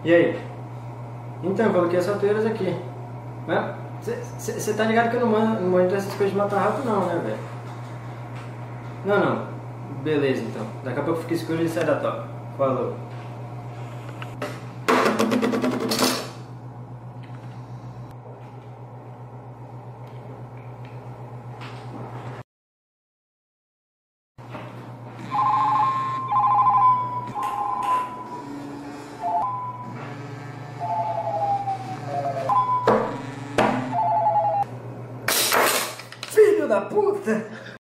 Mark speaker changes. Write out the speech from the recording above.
Speaker 1: E aí? Então, eu coloquei as ratoeiras aqui. Mas você tá ligado que eu não manjo essas coisas de matar rato não, né, velho? Não. Beleza, então. Daqui a pouco fica escuro e sai da toca. Falou. Filho da puta!